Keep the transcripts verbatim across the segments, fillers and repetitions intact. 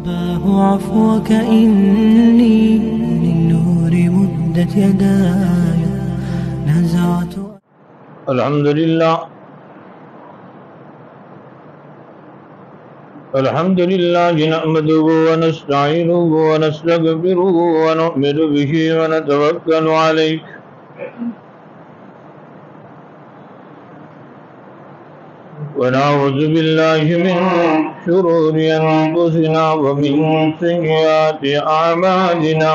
رباه عفوك إني للنور مدت يداي نزعت. الحمد لله الحمد لله نحمده ونستعينه ونستغفره ونؤمن به ونتوكل عليه ونعوذ بالله من شرور أنفسنا ومن سيئات أعمالنا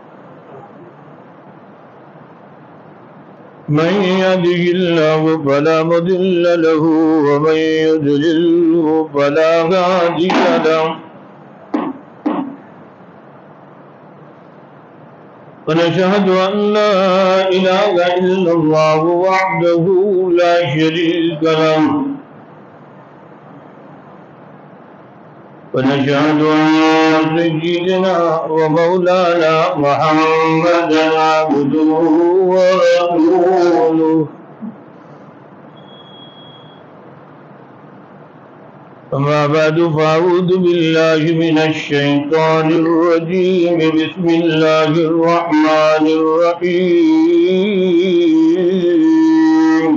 من يهده الله فلا مضل له ومن يضلله فلا هادي له ونشهد أن لا إله إلا الله وحده لا شريك له ونشهد أن سيدنا ومولانا محمدا عبده ورسوله أما بعد فأعوذ بالله من الشيطان الرجيم بسم الله الرحمن الرحيم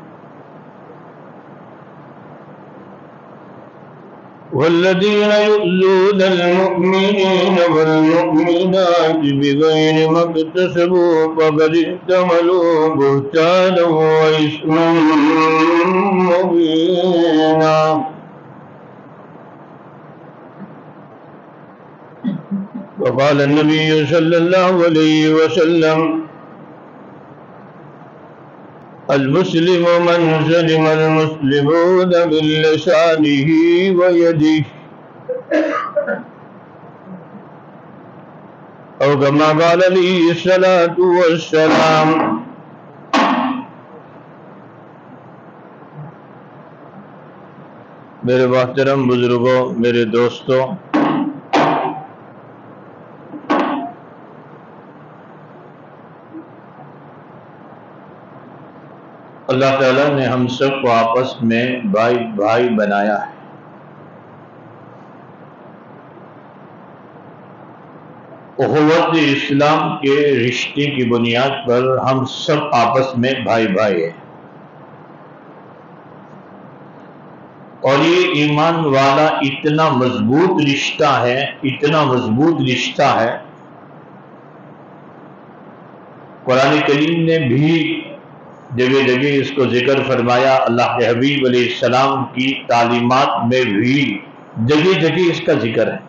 والذين يؤذون المؤمنين والمؤمنات بغير ما اكتسبوا فقد احتملوا بهتانا وإثما مبينا. وقال النبي صلى الله عليه وسلم المسلم من سلم المسلمون من لسانه ويده أو كما قال عليه الصلاة والسلام. میرے محترم بزرگوں، میرے دوستوں، اللہ تعالیٰ نے ہم سب کو آپس میں بھائی بھائی بنایا ہے. اخوت اسلام کے رشتے کی بنیاد پر ہم سب آپس میں بھائی بھائی ہیں، اور یہ ایمان والا اتنا مضبوط رشتہ ہے اتنا مضبوط رشتہ ہے قرآن کریم نے بھی جگہ جگہ اس کو ذکر فرمایا. اللہ کے حبیب علیہ السلام کی تعلیمات میں بھی جگہ جگہ اس کا ذکر ہے.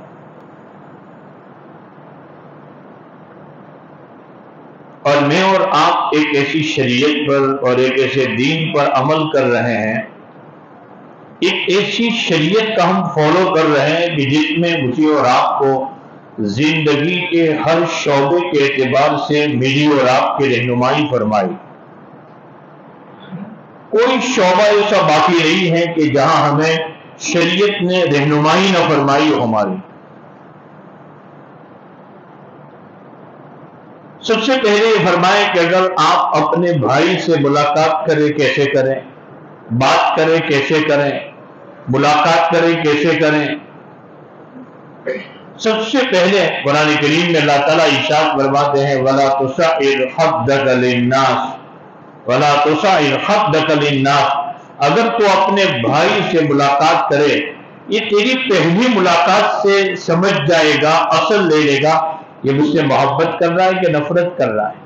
اور میں اور آپ ایک ایسی شریعت پر اور ایک ایسے دین پر عمل کر رہے ہیں، ایک ایسی شریعت کا ہم فالو کر رہے ہیں کہ جس میں مجھے اور آپ کو زندگی کے ہر شعبے کے اعتبار سے میری اور آپ کی رہنمائی فرمائی. کوئی شعبہ ایسا باقی نہیں ہے کہ جہاں ہمیں شریعت نے رہنمائی نہ فرمائی ہو ہماری. سب سے پہلے یہ فرمائے کہ اگر آپ اپنے بھائی سے ملاقات کریں کیسے کریں، بات کریں کیسے کریں، ملاقات کریں کیسے کریں. سب سے پہلے قرآن کریم میں اللہ تعالیٰ ارشاد فرماتے ہیں وَلَا تُسَعِّرْ خَدَّكَ لِلنَّاسِ وَلَا تُسَعِّرْ خَدَّكَ لِلنَّاسِ. اگر تو اپنے بھائی سے ملاقات کرے، یہ تیری پہلی ملاقات سے سمجھ جائے گا، اصل لے لے گا یہ مجھ سے محبت کر رہا ہے کہ نفرت کر رہا ہے.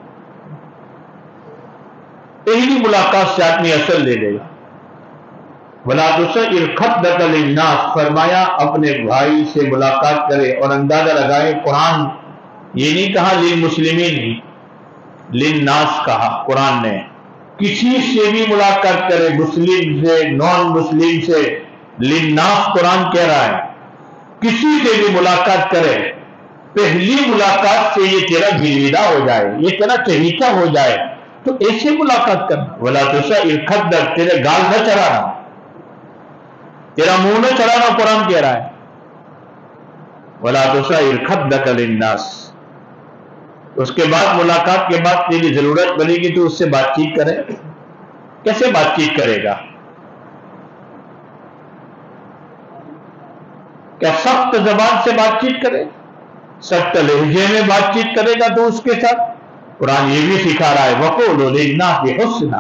پہلی ملاقات سے آدمی اصل لے لے گا. وَلَا تُسَعِّرْ خَدَّكَ لِلنَّاسِ فرمایا اپنے بھائی سے ملاقات کرے. اور اندازہ لگائے قرآن یہ نہیں کہا للمسلمین، للناس کہا قرآن نے. کسی سے بھی ملاقات کرے، مسلم سے نان مسلم سے، للناس قرآن کہہ رہا ہے. کسی سے بھی ملاقات کرے، پہلی ملاقات سے یہ تیرا گرویدہ ہو جائے، یہ تیرا چہیتا ہو جائے تو ایسے ملاقات کرنا. وَلَا تُسَعِّرْ خَدَّكَ تیرے گال نہ چڑھانا، تیرا منہ نہ چڑھانا قرآن کہہ رہا ہے. وَلَا تُسَعِّرْ خَدَّكَ لِلنَّاسِ. اس کے بعد ملاقات کے بعد تیری ضرورت بنے گی تو اس سے بات چیت کرے. کیسے بات چیت کرے گا؟ کیا سخت زبان سے بات چیت کرے، سخت لہجے میں بات چیت کرے گا تو اس کے ساتھ قرآن یہ بھی سکھا رہا ہے وَقُولُوا لِلنَّاسِ حُسْنًا،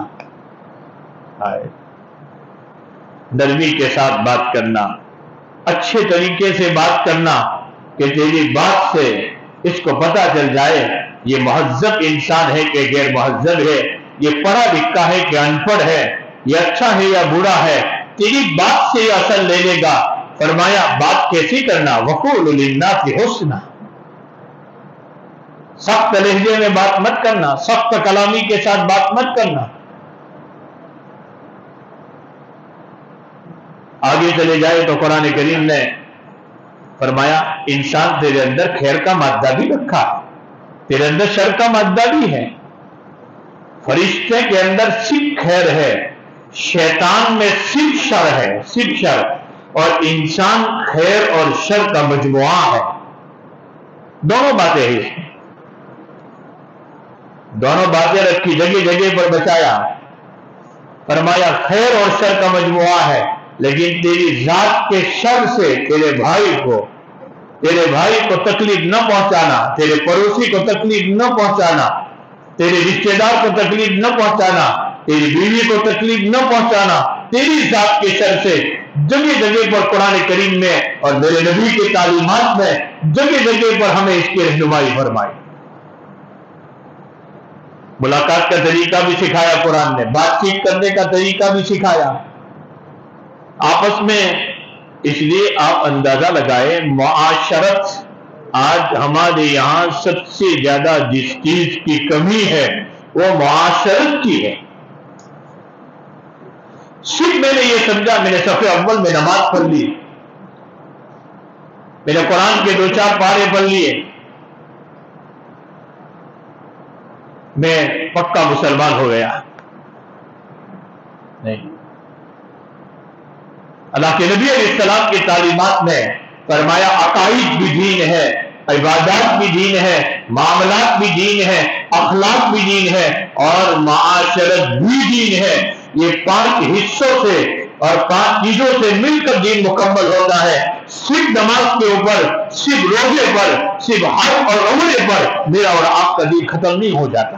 نرمی کے ساتھ بات کرنا، اچھے طریقے سے بات کرنا کہ تیری بات سے اس کو پتہ چل جائے یہ مہذب انسان ہے کہ غیر مہذب ہے، یہ پڑھا لکھا ہے کہ ان پڑھ ہے، یہ اچھا ہے یا برا ہے، تیری بات سے یہ اثر لے لے گا۔ فرمایا بات کیسی کرنا، وَقُولُوا لِلنَّاسِ حُسْنًا، سخت لہجے میں بات مت کرنا، سخت کلامی کے ساتھ بات مت کرنا۔ آگے چلے جائے تو قرآن کریم نے فرمایا انسان تیرے اندر خیر کا مادہ بھی رکھا ہے، تیرے اندر شر کا مادہ بھی ہے۔ فرشتے کے اندر صرف خیر ہے، شیطان میں صرف شر ہے، صرف شر، اور انسان خیر اور شر کا مجموعہ ہے۔ دونوں باتیں ہیں اس میں، دونوں باتیں رکھی، جگہ جگہ پر بچایا، فرمایا خیر اور شر کا مجموعہ ہے، لیکن تیری ذات کے شر سے تیرے بھائی کو تیرے بھائی کو تکلیف نہ پہنچانا، تیرے پڑوسی کو تکلیف نہ پہنچانا، تیرے رشتہ دار کو تکلیف نہ پہنچانا، تیری بیوی کو تکلیف نہ پہنچانا، تیری ذات کے شر سے جگہ جگہ پر قرآن کریم میں اور میرے نبی کی تعلیمات میں جگہ جگہ پر ہمیں اس کی رہنمائی فرمائی۔ ملاقات کا طریقہ بھی سکھایا قرآن نے، بات چیت کرنے کا طریقہ بھی سکھایا آپس میں۔ اس لیے آپ اندازہ لگائیں معاشرت، آج ہمارے یہاں سب سے زیادہ جس چیز کی کمی ہے وہ معاشرت کی ہے۔ صرف میں نے یہ سمجھا، میں نے صف اول میں نماز پڑھ لی، میں نے قرآن کے دو چار پارے پڑھ لیے، میں پکا مسلمان ہو گیا، نہیں۔ اللہ کے نبی علیہ السلام کی تعلیمات میں فرمایا عقائد بھی دین ہے، عبادات بھی دین ہے، معاملات بھی دین ہے، اخلاق بھی دین ہے، اور معاشرت بھی دین ہے۔ یہ پانچ حصوں سے اور پانچ چیزوں سے مل کر دین مکمل ہوتا ہے۔ صرف نماز کے اوپر، صرف روزے پر، صرف حج اور عمرے پر میرا اور آپ کا دین ختم نہیں ہو جاتا۔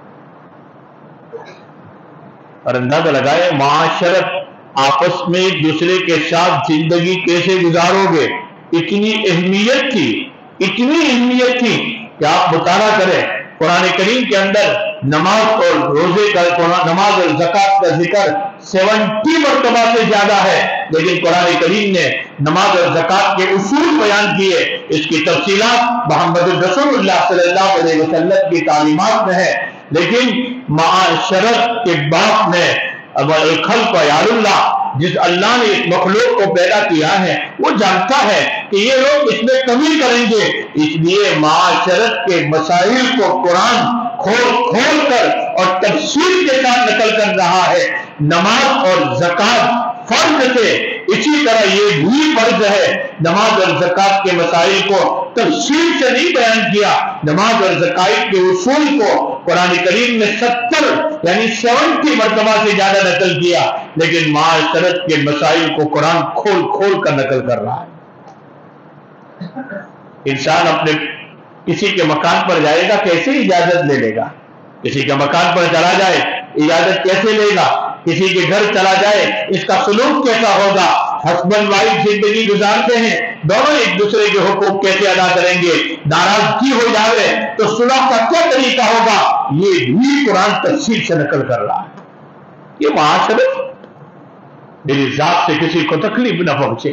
اور اندازہ لگائے معاشرت، آپس میں ایک دوسرے کے ساتھ زندگی کیسے گزارو گے، اتنی اہمیت تھی، اتنی اہمیت تھی کہ آپ مطالعہ کریں قرآن کریم کے اندر نماز اور روزے کا، نماز اور زکوٰۃ کا ذکر سیونٹی مرتبہ سے زیادہ ہے، لیکن قرآن کریم نے نماز اور زکوٰۃ کے اصول بیان کیے، اس کی تفصیلات محمد رسول اللہ صلی اللہ علیہ وسلم کی تعلیمات میں ہے۔ لیکن معاشرت کے باپ نے خلق یار اللہ، جس اللہ نے اس مخلوق کو پیدا کیا ہے، وہ جانتا ہے کہ یہ لوگ اس میں کمی کریں گے، اس لیے معاشرت کے مسائل کو قرآن کھول کھول کر اور تفصیل کے ساتھ نقل کر رہا ہے۔ نماز اور زکوٰۃ فرض تھے، اسی طرح یہ بھی فرض ہے۔ نماز اور زکوٰۃ کے مسائل کو تفصیل سے نہیں بیان کیا، نماز اور زکوٰۃ کے اصول کو قرآن کریم میں ستر یعنی سیونٹی مرتبہ سے زیادہ نقل کیا، لیکن معاشرت کے مسائل کو قرآن کھول کھول کر نقل کر رہا ہے۔ انسان اپنے کسی کے مکان پر جائے گا کیسے اجازت لے لے گا، کسی کے مکان پر چلا جائے اجازت کیسے لے گا، کسی کے گھر چلا جائے اس کا سلوک کیسا ہوگا، ہسبینڈ وائف زندگی گزارتے ہیں دونوں ایک دوسرے کے حقوق کیسے ادا کریں گے، ناراضگی ہو جائے تو صلح کا کیا طریقہ ہوگا، یہ بھی قرآن تفصیل سے نقل کر رہا ہے۔ یہ معاشرت میری ذات سے کسی کو تکلیف نہ پہنچے۔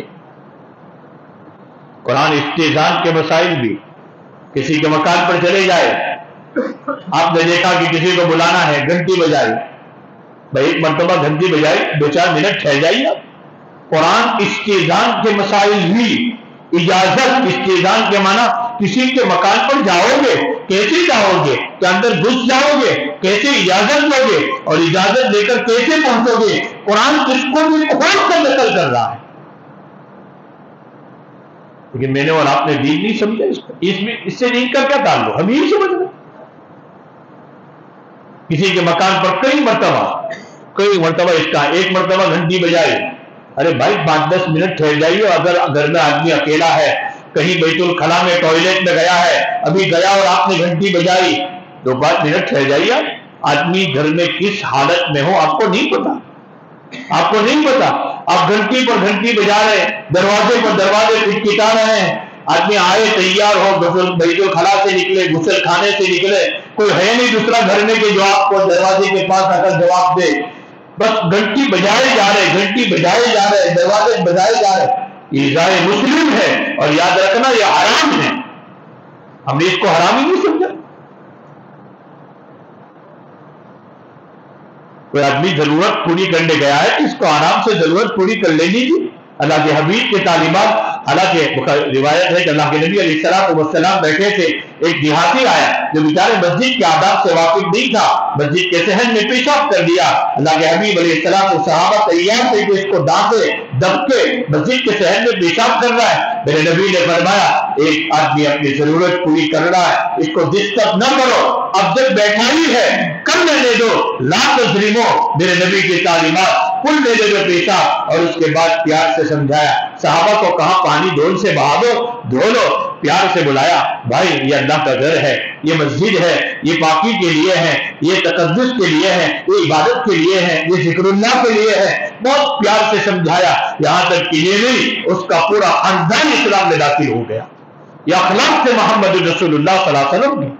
قرآن استئذان کے مسائل بھی، کسی کے مکان پر چلے جائے، آپ نے دیکھا کہ کسی کو بلانا ہے، گھنٹی بجائی، بھائی ایک مرتبہ گھنٹی بجائی، دو چار منٹ ٹھہر جائیے آپ۔ قرآن استئذان کے مسائل بھی، اجازت، استئذان کے معنی کسی کے مکان پر جاؤ گے کیسے جاؤ گے، کہ اندر گھس جاؤ گے، کیسے اجازت لو گے، اور اجازت لے کر کیسے پہنچو گے، قرآن اس کو بھی کھول کر نقل کر رہا ہے۔ لیکن میں نے اور آپ نے دین نہیں سمجھا، اس کو، اس میں اس سے دین کا کیا تعلق، ہم یہی سمجھ رہے۔ کسی کے مکان پر کئی مرتبہ کئی مرتبہ اس کا ایک مرتبہ گھنٹی بجائی، ارے بھائی پانچ دس منٹ ٹھہر جائیے. اگر گھر میں آدمی اکیلا ہے, کہیں بیت الخلا میں ٹوائلٹ میں گیا ہے, ابھی گیا اور آپ نے گھنٹی بجائی, دو پانچ منٹ ٹھہر جائیے. آدمی گھر میں کس حالت میں ہو آپ کو نہیں پتا, آپ کو نہیں پتا. آپ گھنٹی پر گھنٹی بجا رہے ہیں, دروازے پر دروازے کھٹکھٹا رہے ہیں. آدمی آئے تیار ہو, بیت الخلا سے نکلے, غسل خانے سے نکلے, کوئی ہے نہیں دوسرا گھر میں کہ جو آپ کو دروازے کے پاس آ کر جواب دے. بس گھنٹی بجائے جا رہے, گھنٹی بجائے جا رہے, دروازے بجائے جا رہے. یہ ایذائے مسلم ہے, اور یاد رکھنا یہ حرام ہے. ہم نے اس کو حرام ہی نہیں سمجھا. کوئی آدمی ضرورت پوری کرنے گیا ہے, اس کو آرام سے ضرورت پوری کر لینی تھی. اللہ کے حبیب کے تعلیمات, حالانکہ روایت ہے کہ اللہ کے نبی علیہ السلام بیٹھے تھے, ایک دیہاتی آیا جو بیچارے مسجد کے آداب سے واقف نہیں تھا, مسجد کے صحن میں پیشاب کر دیا. اللہ کے حبیب علیہ السلام کو صحابہ تیار تھے کہ اس کو ڈانٹے, دبکے, مسجد کے صحن میں پیشاب کر رہا ہے. میرے نبی نے فرمایا ایک آدمی اپنی ضرورت پوری کر رہا ہے, اس کو ڈسٹرب نہ کرو, اب جب بیٹھا ہی ہے کر لینے دو, لا تظلمو. میرے نبی کی تعلیمات, کل لینے دو پیشاب. اور اس کے بعد پیار سے سمجھایا, صحابہ کو کہا پانی ڈول سے بہا دو, دھو لو. پیار سے بلایا, بھائی یہ اللہ کا گھر ہے, یہ مسجد ہے, یہ پاکی کے لیے ہے, یہ تقدس کے لیے ہے, یہ عبادت کے لیے ہے, یہ ذکر اللہ کے لیے ہے. بہت پیار سے سمجھایا, یہاں تک کہ یہ نہیں اس کا پورا خاندان اسلام میں داخل ہو گیا. یہ اخلاق سے محمد رسول اللہ صلی اللہ علیہ وسلم کی.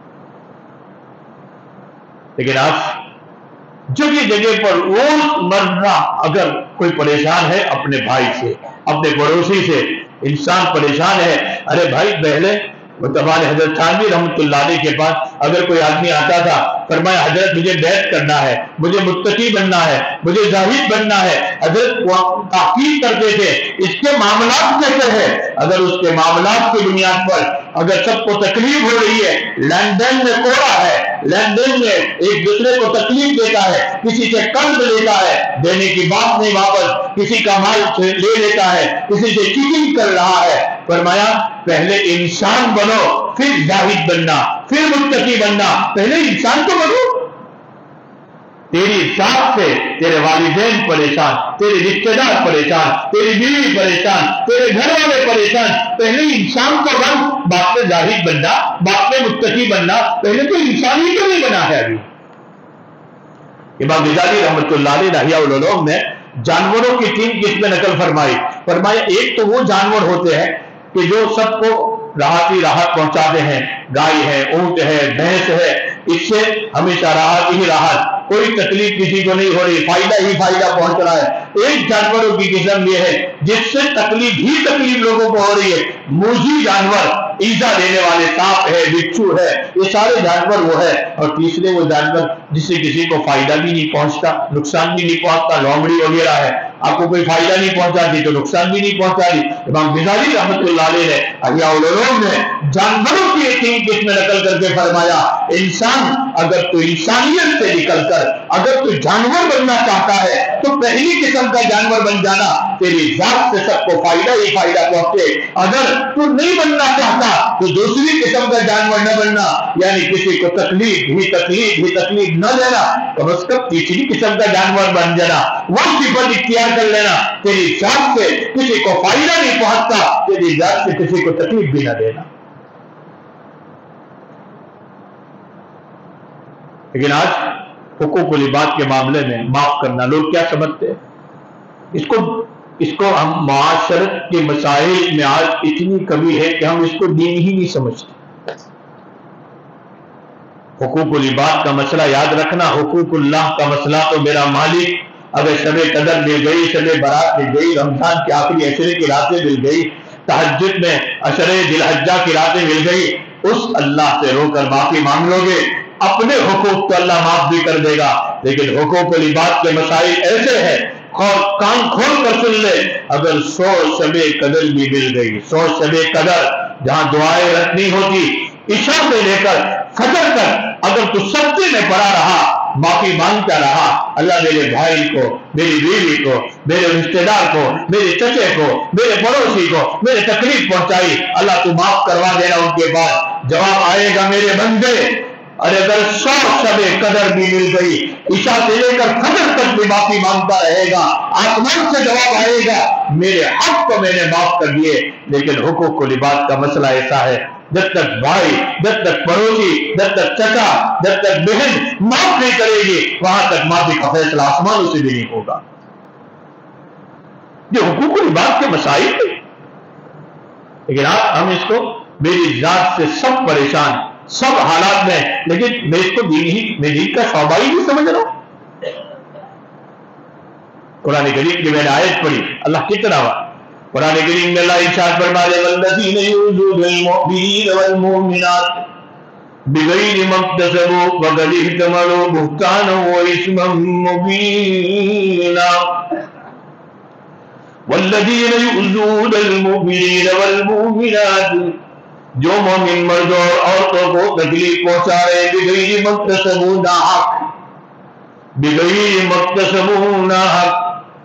لیکن آج جگہ جگہ پر روز مرہ اگر کوئی پریشان ہے اپنے بھائی سے, اپنے پڑوسی سے, انسان پریشان ہے, ارے بھائی پہلے متبان حضرت تھانوی رحمۃ اللہ علیہ کے پاس اگر کوئی آدمی آتا تھا, فرمایا حضرت مجھے بیعت کرنا ہے, مجھے متقی بننا ہے, مجھے زاہد بننا ہے. حضرت تحقیق کرتے تھے اس کے معاملات کیسے ہیں. اگر اس کے معاملات کی بنیاد پر اگر سب کو تکلیف ہو رہی ہے, لین دین میں کوڑا ہے, لین دین میں ایک دوسرے کو تکلیف دیتا ہے, کسی سے قرض لیتا ہے, دینے کی بات نہیں واپس, کسی کا مال لے لیتا ہے, کسی سے چیٹنگ کر رہا ہے, فرمایا پہلے انسان بنو, پھر زاہد بننا, پھر متقی بننا. پہلے انسان تو بنو. تیری ذات سے تیرے والدین پریشان, تیرے رشتے دار پریشان, تیری بیوی پریشان, تیرے گھر والے پریشان. پہلے انسان کو بن, بعد میں زاہد بننا, بعد میں متقی بننا. پہلے تو انسان ہی تو نہیں بنا ہے. ابھی امام غزالی رحمۃ اللہ علیہ احیاء العلوم نے جانوروں کی تین قسمیں نقل فرمائی. فرمایا ایک تو وہ جانور ہوتے ہیں کہ جو سب کو راحت ہی راحت پہنچاتے ہیں, گائے ہے, اونٹ ہے, بھینس ہے, اس سے ہمیشہ راحت ہی راحت, کوئی تکلیف کسی کو نہیں ہو رہی, فائدہ ہی فائدہ پہنچ رہا ہے. ایک جانوروں کی قسم یہ ہے جس سے تکلیف ہی تکلیف لوگوں کو ہو رہی ہے, موذی جانور, ایزا دینے والے, سانپ ہے, بچھو ہے, یہ سارے جانور وہ ہے. اور تیسرے وہ جانور جس سے کسی کو فائدہ بھی نہیں پہنچتا, نقصان بھی نہیں پہنچتا, لومڑی وغیرہ ہے, آپ کو کوئی فائدہ نہیں پہنچاتی تو نقصان بھی نہیں پہنچاتی. امام غزالی رحمۃ اللہ علیہ نے احیاء العلوم نے جانوروں کی تین قسمیں نقل کر کے فرمایا انسان اگر تو انسانیت سے نکل کر اگر تو جانور بننا چاہتا ہے تو پہلی قسم کا جانور بن جانا, تیری ذات سے سب کو فائدہ ہی فائدہ پہنچے. اگر تو نہیں بننا چاہتا تو دوسری قسم کا جانور نہ بننا, یعنی کسی کو تکلیف ہی تکلیف ہی تکلیف نہ دینا, کم از کم تیسری قسم کا جانور بن جانا, وہ صفت اختیار کر لینا, تیری ذات سے کسی کو فائدہ نہیں پہنچتا, تیری ذات سے کسی کو تکلیف بھی نہ دینا. لیکن آج حقوق العباد کے معاملے میں معاف کرنا لوگ کیا سمجھتے ہیں, اس کو اس کو ہم معاشرت کے مسائل میں آج اتنی کمی ہے کہ ہم اس کو دین ہی نہیں سمجھتے. حقوق العباد کا مسئلہ یاد رکھنا, حقوق اللہ کا مسئلہ تو میرا مالک, اگر شب قدر مل گئی, شب برات مل گئی, رمضان کے آخری عشرے کی راتیں مل گئی, تہجد میں عشرے ذی الحجہ کی راتیں مل گئی, اس اللہ سے رو کر معافی مانگ لو گے, اپنے حقوق تو اللہ معاف بھی کر دے گا. لیکن حقوق العباد کے مسائل ایسے ہیں, کان کھول کر سن لے, اگر سو شب قدر بھی مل گئی, سو شب قدر جہاں دعائیں رکھنی ہوتی, عشاء سے لے کر فجر تک اگر تو سجدے میں پڑا رہا, معافی مانگتا رہا, اللہ میرے بھائی کو, میری بیوی کو, میرے رشتے دار کو, میرے چچے کو, میرے پڑوسی کو میرے تکلیف پہنچائی, اللہ تو معاف کروا دینا. ان کے بعد جواب آئے گا, میرے بندے اور اگر سو شب قدر بھی مل گئی، عشاء سے لے کر فجر تک بھی معافی مانگتا رہے گا، آسمان سے جواب آئے گا میرے حق کو میں نے معاف کر دیے، لیکن حقوق و لباس کا مسئلہ ایسا ہے جب تک بھائی، جب تک پڑوسی، جب تک چچا، جب تک بہن معاف نہیں کرے گی، وہاں تک معافی کا فیصلہ آسمانوں سے بھی نہیں ہوگا۔ یہ حقوق و لباس کے مسائل تھے، لیکن آپ ہم اس کو میری ذات سے سب پریشان سب حالات میں، لیکن میں اس کو دین ہی میں دین کا شعبہ ہی نہیں سمجھ رہا ہوں۔ قرآن کریم کی میں نے آیت پڑھی، اللہ کتنا ہوا قرآن کریم میں اللہ ارشاد فرماتے والذین یؤذون المؤمنین والمؤمنات بغیر ما اکتسبوا فقد احتملوا بہتانا واثما مبینا والذین یؤذون المؤمنین والمؤمنات، جو مومن مردوں اور عورتوں کو تکلیف پہنچا رہے بغیر ما اکتسبوا ناحق، بغیر ما اکتسبوا ناحق،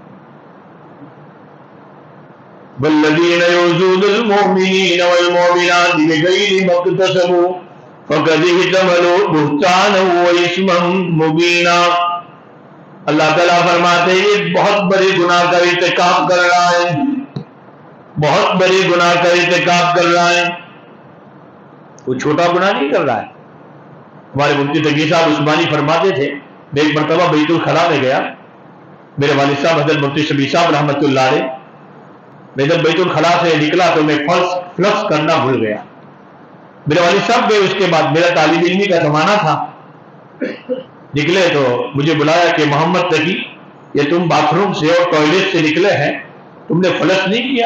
والذین یؤذون المؤمنین والمؤمنات بغیر ما اکتسبوا فقد احتملوا بہتانا واثما مبینا۔ اللہ تعالیٰ فرماتے ہیں یہ بہت بڑے گناہ کا ارتکاب کر رہا ہے، بہت بڑے گناہ کا ارتکاب کر رہا ہے، وہ چھوٹا گناہ نہیں کر رہا ہے۔ ہمارے مفتی تقی صاحب عثمانی فرماتے تھے، میں ایک مرتبہ بیت الخلا میں گیا، میرے والد صاحب حضرت مفتی شبیر صاحب رحمۃ اللہ علیہ، میں جب بیت الخلا سے نکلا تو میں فلس فلکس کرنا بھول گیا۔ میرے والد صاحب گئے، اس کے بعد میرا طالب علمی کا زمانہ تھا، نکلے تو مجھے بلایا کہ محمد تقی یہ تم باتھ روم سے اور ٹوائلٹ سے نکلے ہیں، تم نے فلش نہیں کیا،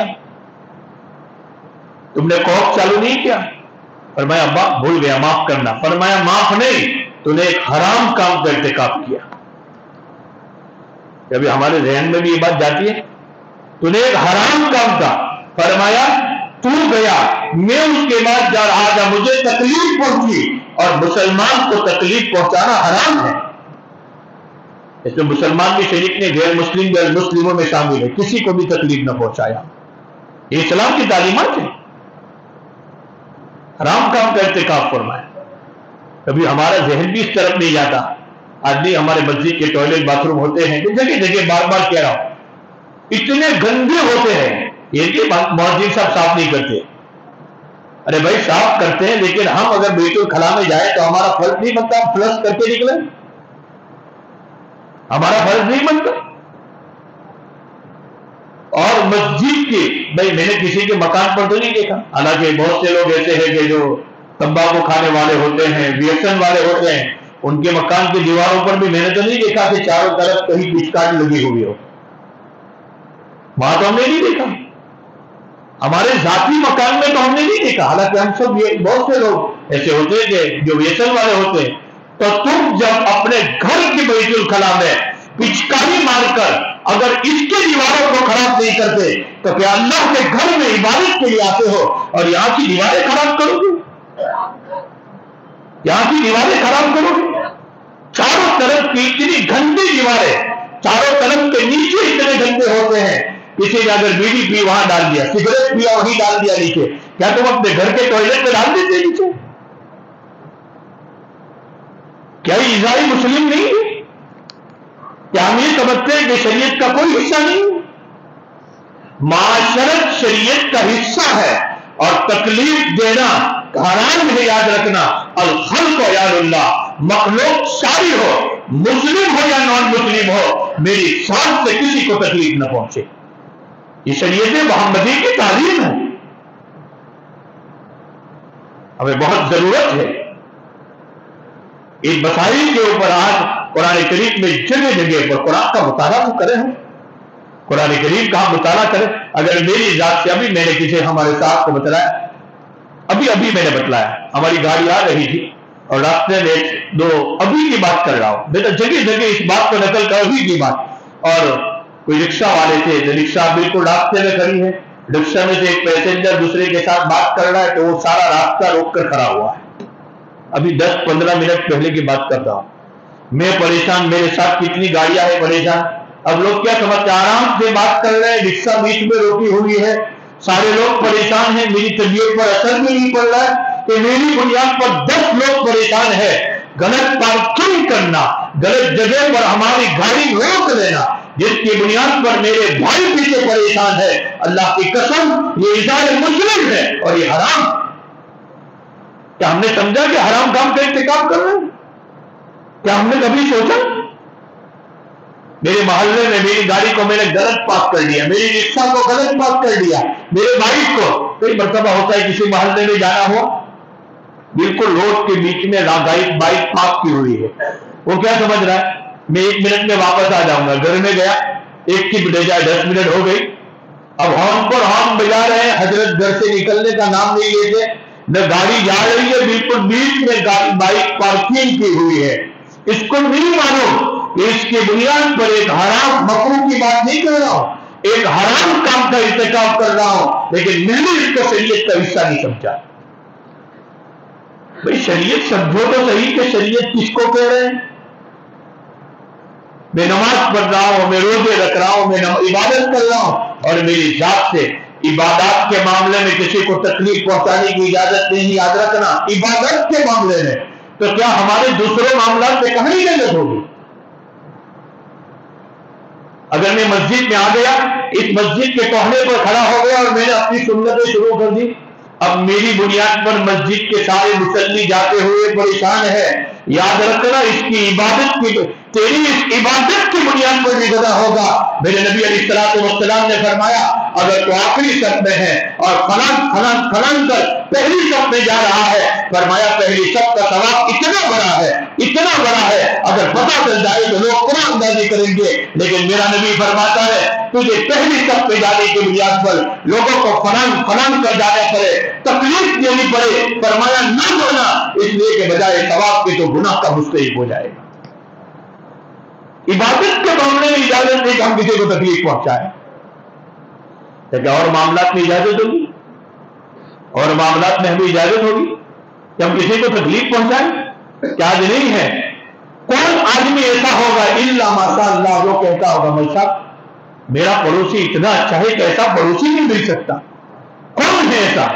تم نے کوک چالو نہیں کیا؟ فرمایا ابا بھول گیا، معاف کرنا۔ فرمایا معاف نہیں، تو نے ایک حرام کام کا ارتکاب کیا۔ کبھی ہمارے ذہن میں بھی یہ بات جاتی ہے، تو نے ایک حرام کام کا، فرمایا تو گیا، میں اس کے بعد جا رہا تھا، مجھے تکلیف پہنچی، اور مسلمان کو تکلیف پہنچانا حرام ہے۔ اس میں مسلمان بھی شریک نے غیر مسلم غیر مسلموں میں شامل ہے، کسی کو بھی تکلیف نہ پہنچایا، یہ اسلام کی تعلیمات ہے۔ حرام کام کا ارتکاب فرمایا۔ کبھی ہمارا ذہن بھی اس طرف نہیں جاتا، آدمی ہمارے مسجد کے ٹوائلٹ باتھ روم ہوتے ہیں، جگہ جگہ بار بار کہہ رہا ہوں اتنے گندے ہوتے ہیں، یہ کہ مؤذن صاحب صاف نہیں کرتے، ارے بھائی صاف کرتے ہیں، لیکن ہم اگر بیت الخلا میں جائیں تو ہمارا فرض نہیں بنتا ہم فلش کر کے نکلیں، ہمارا فرض نہیں بنتا۔ اور مسجد کی بھائی میں نے کسی کے مکان پر تو نہیں دیکھا، حالانکہ بہت سے لوگ ایسے ہیں کہ جو تمباکو کھانے والے ہوتے ہیں، ویسن والے ہوتے ہیں، ان کے مکان کی دیواروں پر بھی میں نے تو نہیں دیکھا کہ چاروں طرف کہیں پچکاری لگی ہوئی ہو، وہاں تو ہم نے نہیں دیکھا۔ ہمارے ذاتی مکان میں تو ہم نے نہیں دیکھا، حالانکہ ہم سب یہ بہت سے لوگ ایسے ہوتے ہیں کہ جو ویسن والے ہوتے ہیں۔ تو تم جب اپنے گھر کی بیت الخلا میں پچکاری مار کر اگر اس کے دیواروں کو خراب نہیں کرتے تو کیا اللہ کے گھر میں عبادت کے لیے آتے ہو اور یہاں کی دیواریں خراب کرو گے؟ یہاں کی دیواریں خراب کرو گے؟ چاروں طرف کی اتنی گندی دیواریں، چاروں طرف کے نیچے اتنے گندے ہوتے ہیں، کسی نے اگر بیڑی پی وہاں ڈال دیا، سگریٹ پیا وہیں ڈال دیا نیچے، کیا تم اپنے گھر کے ٹوائلٹ میں ڈال دیتے نیچے؟ کیا یہ عیسائی مسلم نہیں ہے؟ کیا ہم یہ سمجھتے ہیں کہ شریعت کا کوئی حصہ نہیں ہے؟ معاشرت شریعت کا حصہ ہے، اور تکلیف دینا حرام ہے، یاد رکھنا۔ الخلق یاد اللہ، مخلوق ساری ہو، مسلم ہو یا نان مسلم ہو، میری ساتھ سے کسی کو تکلیف نہ پہنچے، یہ شریعت محمدی کی تعلیم ہے۔ ہمیں بہت ضرورت ہے ان مسائل کے اوپر۔ آج قرآن کریم میں جگہ جگہ پر قرآن کا مطالعہ تو کریں، ہم قرآن کریم کا مطالعہ کریں۔ اگر میری ذات سے ابھی میں نے کسی ہمارے صاحب کو بتلایا، ابھی ابھی میں نے بتلایا، ہماری گاڑی آ رہی تھی اور راستے میں دو ابھی کی بات کر رہا ہوں، بیٹا جگہ جگہ اس بات کو نقل کر، ابھی کی بات، اور کوئی رکشہ والے تھے، تو رکشہ بالکل راستے میں کھڑی ہے، رکشہ میں سے ایک پیسنجر دوسرے کے ساتھ بات کر رہا ہے، تو وہ سارا راستہ روک کر کھڑا ہوا ہے۔ ابھی دس پندرہ منٹ پہلے کی بات کرتا ہوں، میں پریشان، میرے ساتھ کتنی گاڑیاں ہیں پریشان۔ اب لوگ کیا سمجھتے ہیں، آرام سے بات کر رہے ہیں، رکشہ بیچ میں روکی ہوئی ہے، سارے لوگ پریشان ہیں، میری طبیعت پر اثر بھی نہیں پڑ رہا ہے کہ میری بنیاد پر دس لوگ پریشان ہیں، غلط پارکنگ کرنا، غلط جگہ پر ہماری گاڑی روک لینا، جس کی بنیاد پر میرے بھائی پیچھے پریشان ہے، اللہ کی قسم یہ اظہار مجرم ہے اور یہ حرام۔ کیا ہم نے سمجھا کہ حرام کام کا ارتکاب کر رہے ہیں؟ کیا ہم نے کبھی سوچا؟ میرے محلے میں میری گاڑی کو میں نے غلط پارک کر لیا، میری رکشا کو غلط پارک کر لیا، میرے بائک کو، کئی مرتبہ ہوتا ہے کسی محلے میں جانا ہو، بالکل روڈ کے بیچ میں بائک پارک کی ہوئی ہے، وہ کیا سمجھ رہا ہے میں ایک منٹ میں واپس آ جاؤں گا، گھر میں گیا ایک کی بجائے دس منٹ ہو گئی، اب ہارن پر ہارن بجا رہے ہیں، حضرت گھر سے نکلنے کا نام نہیں لیتے، نہ گاڑی جا رہی ہے، بالکل بیچ میں بائک پارکنگ کی ہوئی ہے۔ اس کو نہیں معلوم کہ اس کی بنیاد پر ایک حرام مکروہ کی بات نہیں کر رہا ہوں، ایک حرام کام کا ارتکاب کر رہا ہوں، لیکن میں نے اس کو شریعت کا حصہ نہیں سمجھا۔ بھئی شریعت سمجھو تو صحیح کہ شریعت کس کو کہہ رہے ہیں؟ میں نماز پڑھ رہا ہوں، میں روزے رکھ رہا ہوں، میں عبادت کر رہا ہوں، اور میری ذات سے عبادات کے معاملے میں کسی کو تکلیف پہنچانے کی اجازت نہیں، یاد رکھنا عبادت کے معاملے میں، تو کیا ہمارے دوسرے معاملات میں کہاں اجازت ہوگی؟ اگر میں مسجد میں آ گیا، اس مسجد کے کونے پر کھڑا ہو گیا اور میں نے اپنی سنتیں شروع کر دی، اب میری بنیاد پر مسجد کے سارے مصلی جاتے ہوئے پریشان ہے، یاد رکھنا اس کی عبادت کی تیری اس عبادت کی بنیاد پر بھی گدا ہوگا۔ میرے نبی علیہ الصلوۃ والسلام نے فرمایا اگر تو آخری صف میں ہے اور کھلن کھلن کھلن کر پہلی صف میں جا رہا ہے، فرمایا پہلی صف کا ثواب اتنا بڑا ہے، اتنا بڑا ہے، اگر پتہ چل جائے تو لوگ قرآن اندازی کریں گے، لیکن میرا نبی فرماتا ہے تجھے پہلی صف پہ جانے کی بنیاد پر لوگوں کو کھلن کھلن کر جانا پڑے، تکلیف دینی پڑے، فرمایا نہ جانا، اس لیے کہ بجائے ثواب کے تو گناہ کا مستحق ہو جائے گا۔ عبادت کے معاملے میں اجازت نہیں کہ ہم کسی کو تکلیف پہنچائیں، لیکن اور معاملات میں اجازت ہوگی، اور معاملات میں ہمیں اجازت ہوگی کہ ہم کسی کو تکلیف پہنچائیں؟ کیا آج نہیں ہے؟ کون آدمی ایسا ہوگا الا ماشاء اللہ وہ کہتا ہوگا مول صاحب میرا پڑوسی اتنا اچھا ہے کہ ایسا پڑوسی نہیں مل سکتا؟ کون ہے ایسا؟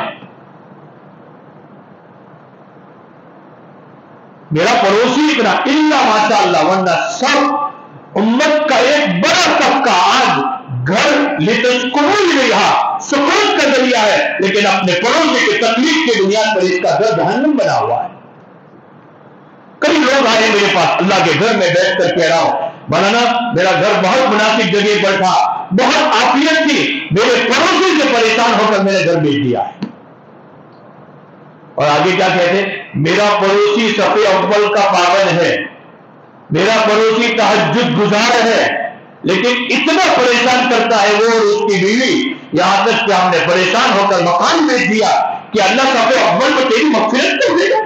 میرا پڑوسی اتنا الا ماشاء اللہ، ورنہ سب امت کا ایک بڑا طبقہ آج گھر لتسکنوا الیہا سکون کا ذریعہ ہے، لیکن اپنے پڑوسی کی تکلیف کی بنیاد پر اس کا گھر جہنم بنا ہوا ہے۔ کئی لوگ آئے میرے پاس، اللہ کے گھر میں بیٹھ کر کہہ رہا ہوں مولانا میرا گھر بہت مناسب جگہ پر تھا، بہت عافیت تھی، میرے پڑوسی سے پریشان ہو کر میں نے گھر بیچ دیا ہے۔ اور آگے کیا کہتے ہیں؟ میرا پڑوسی صف اول کا پابند ہے، میرا پڑوسی تہجد گزار ہے، لیکن اتنا پریشان کرتا ہے وہ اور اس کی بیوی، یہاں تک کہ ہم نے پریشان ہو کر مکان بیچ دیا کہ اللہ صف اول میں تیری مغفرت کر دے گا۔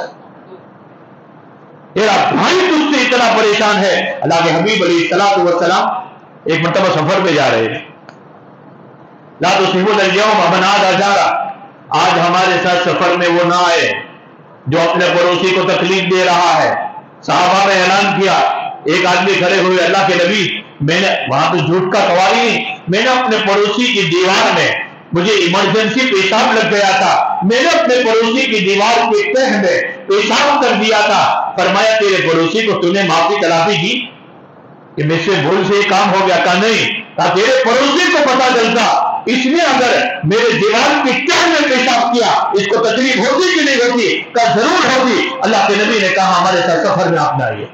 تیرا بھائی تجھ سے اتنا پریشان ہے۔ اللہ کے حبیب علیہ الصلوۃ والسلام ایک مرتبہ سفر پہ جا رہے تھے، لا تصیبوا اليوم من عاد جارا، آج ہمارے ساتھ سفر میں وہ نہ آئے جو اپنے پڑوسی کو تکلیف دے رہا ہے۔ صحابہ نے اعلان کیا، ایک آدمی کھڑے ہوئے، اللہ کے نبی میں نے وہاں تو جھوٹ کا سوال ہی نہیں، میں نے اپنے پڑوسی کی دیوار میں، مجھے ایمرجنسی پیشاب لگ گیا تھا، میں نے اپنے پڑوسی کی دیوار کے تہ میں پیشاب کر دیا تھا، فرمایا تیرے پڑوسی کو تو نے معافی تلافی کی کہ مجھ سے بھول سے یہ کام ہو گیا؟ کہا نہیں، کہا تیرے پڑوسی کو پتا چلتا اس نے اگر میرے دیوار کی تہ میں پیشاب کیا اس کو تکلیف ہوتی کہ نہیں ہوتی؟ کہا ضرور ہوگی۔ اللہ کے نبی نے کہا ہمارے ساتھ سفر میں آپ نہ آئیے۔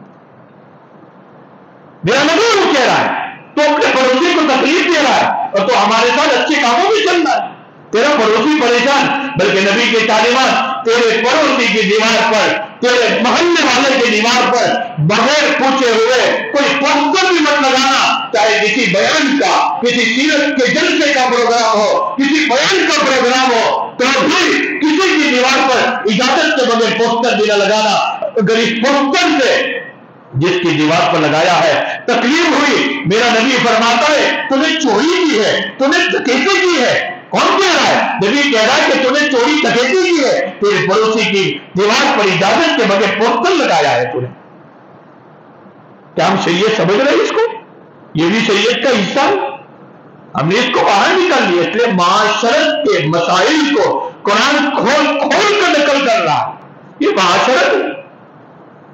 میرا نبی وہ کہہ رہا ہے تو اپنے پڑوسی کو تکلیف دے رہا ہے اور تو ہمارے ساتھ اچھے کاموں میں چل رہا ہے، تیرا پڑوسی پریشان، بلکہ نبی کے تعلیمات تیرے پڑوسی کی دیوار پر، تیرے محلے والے کی دیوار پر بغیر پوچھے ہوئے کوئی پوسٹر بھی مت لگانا، چاہے کسی بیان کا، کسی سیرت کے جلسے کا پروگرام ہو، کسی بیان کا پروگرام ہو، تو بھی کسی کی دیوار پر اجازت کے بغیر پوسٹر بھی نہ لگانا۔ اگر اس پوسٹر سے جس کی دیوار پر لگایا ہے تکلیف ہوئی، میرا نبی فرماتا ہے تو نے چوری کی ہے، تو نے ڈکیتی کی ہے۔ کون کہہ رہا ہے؟ نبی کہہ رہا ہے کہ تو نے چوری ڈکیتی کی ہے، تیرے پڑوسی کی دیوار پر اجازت کے بغیر پوسٹر لگایا ہے تو نے۔ کیا ہم شریعت سمجھ رہے ہیں اس کو؟ یہ بھی شریعت کا حصہ ہے، ہم نے اس کو باہر نکال لیا، اس لیے معاشرت کے مسائل کو قرآن کھول کھول کر نقل کر رہا ہے۔ یہ معاشرت ہے،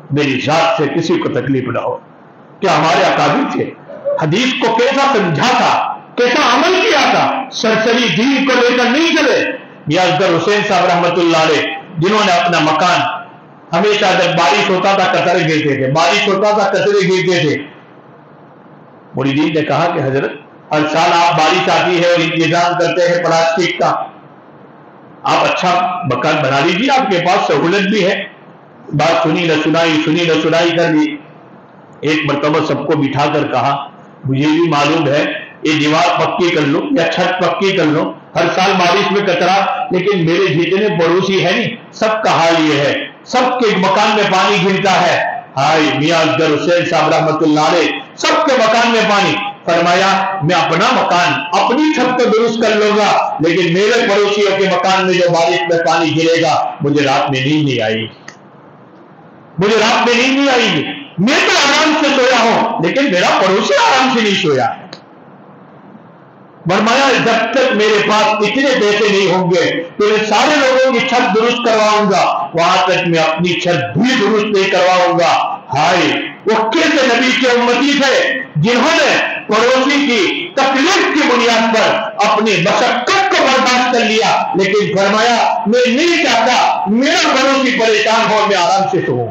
میری ذات سے کسی کو تکلیف نہ ہو. کیا ہمارے اکابر تھے؟ حدیث کو کیسا سمجھا تھا، کیسا عمل کیا تھا، سرسری دین کو لے کر نہیں چلے. میاں اصغر حسین صاحب رحمۃ اللہ علیہ، جنہوں نے اپنا مکان ہمیشہ جب بارش ہوتا تھا قطرے گرتے تھے، بارش ہوتا تھا قطرے گرتے تھے. مریدین نے کہا کہ حضرت ہر سال آپ بارش آتی ہے اور انتظام کرتے ہیں پلاسٹک کا، آپ اچھا مکان بنا لیجیے، آپ کے پاس سہولت بھی ہے. بات سنی نہ سنائی، سنی نہ سنائی کر دی. ایک مرتبہ سب کو بٹھا کر کہا مجھے بھی معلوم ہے یہ دیوار پکی کر لو یا چھت پکی کر لو، ہر سال بارش میں کترا، لیکن میرے جتنے پڑوسی ہیں نہیں سب کا حال یہ ہے، سب کے مکان میں پانی گرتا ہے. ہائے میاں اصغر حسین صاحب رحمۃ اللہ علیہ، سب کے مکان میں پانی. فرمایا میں اپنا مکان اپنی چھت پہ درست کر لوں گا، لیکن میرے پڑوسیوں کے مکان میں جو بارش میں پانی گرے گا مجھے رات میں نیند نہیں آئی، مجھے رات میں نیند نہیں آئے گی. میں تو آرام سے سویا ہوں لیکن میرا پڑوسی آرام سے نہیں سویا. فرمایا جب تک میرے پاس اتنے پیسے نہیں ہوں گے تو میں سارے لوگوں کی چھت درست کرواؤں گا، وہاں تک میں اپنی چھت بھی درست نہیں کرواؤں گا. ہائے وہ کیسے نبی کے امتی تھے جنہوں نے پڑوسی کی تکلیف کی بنیاد پر اپنی مشقت کو برداشت کر لیا، لیکن فرمایا میں نہیں چاہتا میرا پڑوسی پریشان ہو، میں آرام سے سوؤں.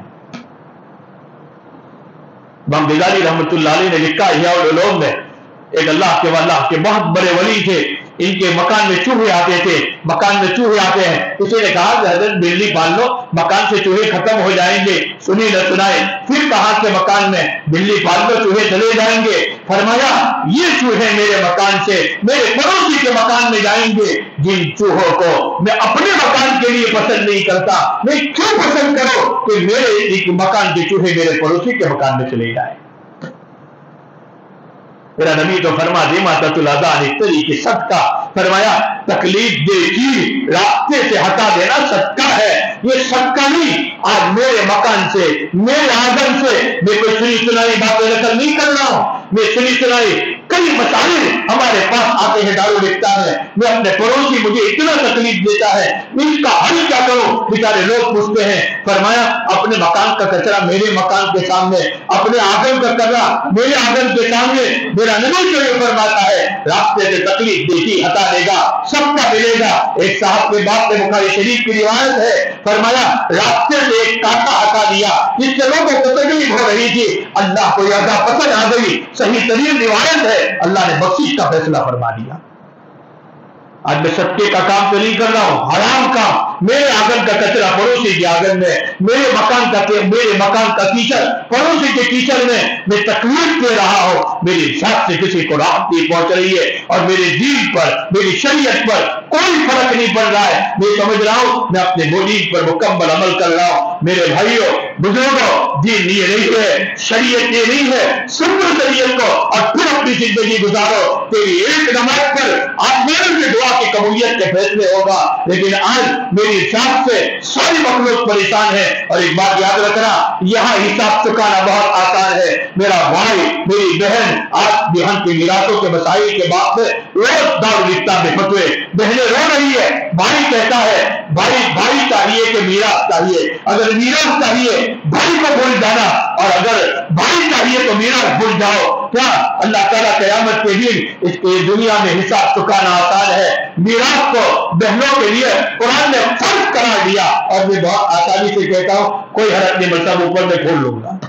امام غزالی رحمۃ اللہ علیہ نے لکھا احیاء العلوم میں، ایک اللہ کے اللہ کے بہت بڑے ولی تھے، ان کے مکان میں چوہے آتے تھے، مکان میں چوہے آتے ہیں. کسی نے کہا کہ حضرت بلی پال لو مکان سے چوہے ختم ہو جائیں گے. سنی نہ سنائے، پھر کہا کہ مکان میں بلی پال لو چوہے چلے جائیں گے. فرمایا یہ چوہے میرے مکان سے میرے پڑوسی کے مکان میں جائیں گے، جن چوہوں کو میں اپنے مکان کے لیے پسند نہیں کرتا، میں کیوں پسند کروں کہ میرے مکان کے چوہے میرے پڑوسی کے مکان میں چلے جائیں. میرا نبی تو فرما دے ماتت الاذان طریق صدقہ، فرمایا تکلیف دے چیز راستے سے ہٹا دینا صدقہ ہے. یہ صدقہ نہیں، آج میرے مکان سے میرے آنگن سے میں کوئی سنی سنائی باتیں نقل نہیں کر رہا ہوں. میں سنی سنائی کئی مسائل ہمارے پاس آتے ہیں دارو لکھتا ہے، میں اپنے پڑوسی مجھے اتنا تکلیف دیتا ہے میں اس کا حل کیا کروں. بیچارے لوگ پوچھتے ہیں، فرمایا اپنے مکان کا کچرا میرے مکان کے سامنے، اپنے آنگن کا کچرا میرے آنگن کے سامنے. میرا نبی جو یہ فرماتا ہے راستے سے تکلیف دیتی ہٹا دے گا، سب کا ملے گا. ایک صاحب کے باپ میں بخاری شریف کی روایت ہے، فرمایا راستے سے ایک کانٹا ہٹا دیا جس سے لوگوں کو تکلیف ہو رہی تھی، اللہ کو یہ پسند آ گئی. صحیح ترین روایت ہے، اللہ نے بخشش کا فیصلہ فرما دیا. آج میں صدقے کا کام تو نہیں کر رہا ہوں، حرام کام. میرے آنگن کا کچرا پڑوسی کے آنگن میں، میرے مکان کا میرے مکان کا کیچڑ پڑوسی کے کیچڑ میں میں تکلیف دے رہا ہوں. میری ذات سے کسی کو راحت نہیں پہنچ رہی ہے اور میرے دین پر میری شریعت پر کوئی فرق نہیں پڑ رہا ہے. میں سمجھ رہا ہوں میں اپنے دین پر مکمل عمل کر رہا ہوں. میرے بھائیوں بزرگوں، دین یہ نہیں ہے، شریعت یہ نہیں ہے. سنو شریعت کو اور پھر اپنی زندگی گزارو. تیری ایک نماز پر آسمان سے دعا کی قبولیت کے فیصلے ہوگا، لیکن آج میری ذات سے ساری مخلوق پریشان ہے. اور ایک بات یاد رکھنا، یہاں حساب چکانا بہت آسان ہے. میرا بھائی میری بہن آج بہن کی میراثوں کے مسائل کے بعد میں روز دارالفتہ میں فتوے، بہنیں رو رہی ہے. بھائی کہتا ہے بھائی بھائی چاہیے کہ میراث چاہیے، اگر میراث چاہیے بھائی کو بھول جانا اور اگر بھائی چاہیے تو میراث بھول جاؤ. کیا اللہ تعالیٰ قیامت کے دن اس کے دنیا میں حساب چکانا آسان ہے. میراث کو بہنوں کے لیے قرآن نے فرض قرار دیا اور میں بہت آسانی سے کہتا ہوں کوئی حرج نہیں، مطلب اوپر میں کھول لوں گا.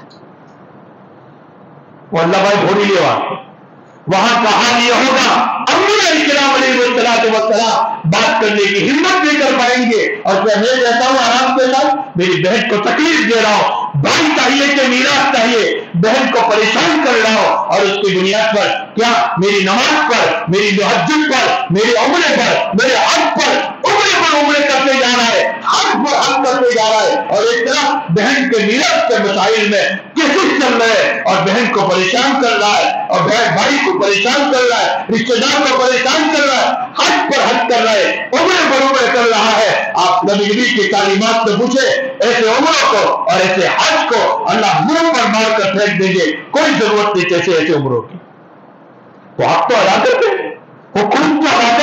وہ اللہ بھائی بھولی لے وہاں کا حال یہ ہوگا، انبیاء کرام علیہ السلام بات کرنے کی ہمت نہیں کر پائیں گے. اور میں کہتا ہوں آرام کے ساتھ میری بہن کو تکلیف دے رہا ہوں، بھائی چاہیے کہ میراث چاہیے، بہن کو پریشان کر رہا ہوں اور اس کی بنیاد پر کیا میری نماز پر، میری تہجد پر، میرے عمرے پر، میرے حج پر عمرے پر عمرے کرتے جا رہا ہے، حج پر حج کرتے جا رہا ہے، اور ایک طرف بہن کے میراث کے مسائل میں کیسے چل رہے ہیں اور بہن کو پریشان کر رہا ہے اور بہن بھائی کو پریشان کر رہا ہے، رشتے دار کو پریشان کر رہا ہے، حج پر حج کر رہا ہے، عمرے پر عمرے کر رہا ہے. آپ نبی نبی کی تعلیمات سے پوچھے ایسے عمروں کو اور ایسے حج کو اللہ منہ پر مار کر پھینک دیں گے. کوئی ضرورت نہیں کیسے ایسے عمروں کی. وہ آپ تو ادا کرتے ہیں، حکومت کو ادا کر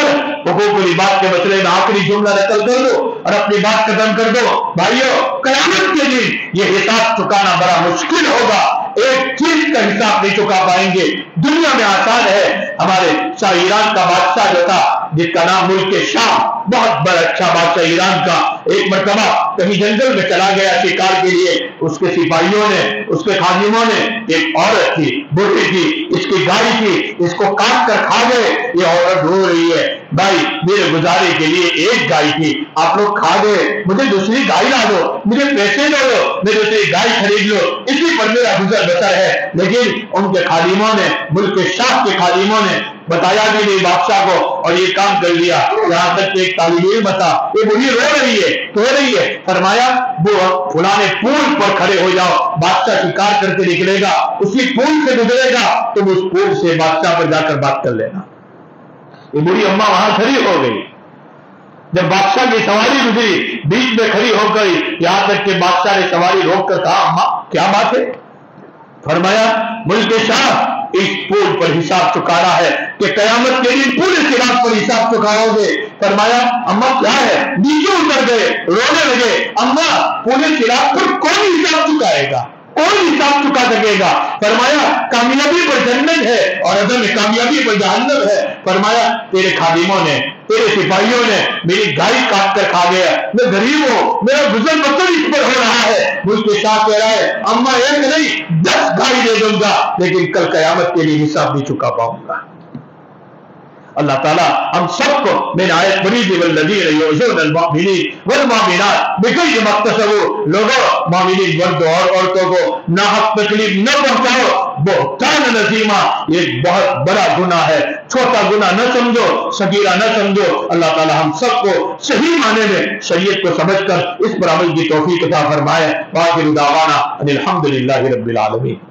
حقوق العباد کے مسئلے میں آخری جملہ نقل کر دو اور اپنی بات ختم کر دو. بھائیو، قیامت کے دن یہ حساب چکانا بڑا مشکل ہوگا. ایک چیز کا حساب نہیں چکا پائیں گے. دنیا میں آسان ہے. ہمارے شاہ ایران کا بادشاہ جو تھا، جس کا نام ملک شام، بہت بڑا اچھا بادشاہ ایران کا، ایک مرتبہ کہیں جنگل میں چلا گیا شکار کے لیے. اس کے سپاہیوں نے، اس کے خادموں نے، ایک عورت تھی، بوڑھی تھی، اس کی گائے تھی، اس کو کاٹ کر کھا گئے. یہ عورت رو رہی ہے، بھائی میرے گزارے کے لیے ایک گائے تھی، آپ لوگ کھا گئے، مجھے دوسری گائے لا دو، مجھے پیسے دو دو، میں دوسری گائے خرید لو، اسی پر میرا گزر بسر ہے. لیکن ان کے خادموں نے، ملک شاہ کے خادموں نے بتایا بھی نہیں بادشاہ کو، اور یہ کام کر لیا. یہاں تک کہ ایک طالب علم بتا، یہ بڑھی رو رہی ہے، رو رہی ہے. فرمایا وہ فلاں پول پر کھڑے ہو جاؤ، بادشاہ شکار کر کے نکلے گا، اسی پول سے گزرے گا، تم اس پول سے بادشاہ پر جا کر بات کر لینا. یہ بڑھی اماں وہاں کھڑی ہو گئی. جب بادشاہ کی سواری گزری، بیچ میں کھڑی ہو گئی، یہاں تک کہ بادشاہ نے سواری روک کر کہا اماں کیا بات ہے؟ فرمایا ملک شاہ اس پول پر حساب چکانا ہے کہ قیامت کے دن پورے صراط پر حساب چکاؤ گے. فرمایا اماں کیا ہے؟ نیچے اتر گئے، رونے لگے. اماں پورے صراط پر کون حساب چکائے گا؟ کون حساب چکا سکے گا؟ فرمایا کامیابی پر جنت ہے اور عدم کامیابی پر جہنم ہے. فرمایا تیرے خادموں نے، تیرے سپاہیوں نے میری گائے کاٹ کر کھا گیا، میں غریب ہوں، میرا گزر بسر اس پر ہو رہا ہے. ملک شاہ کہہ رہا ہے اماں ایک نہیں دس گائے دے دوں گا، لیکن کل قیامت کے لیے حساب نہیں چکا پاؤں گا. اللہ تعالیٰ ہم سب کو من آیت مریض والذین یؤذون المؤمنین والمؤمنات بغیر ما اکتسبوا، لوگوں مومنین مردوں اور عورتوں کو ناحق تکلیف نہ پہنچاؤ. بہتان نظیمہ، یہ بہت بڑا گناہ ہے، چھوٹا گناہ نہ سمجھو، صغیرہ نہ سمجھو. اللہ تعالیٰ ہم سب کو صحیح معنی میں شریعت کو سمجھ کر اس پر عمل کی توفیق عطا فرمائے. وآخر دعوانا ان الحمد للہ رب العالمین.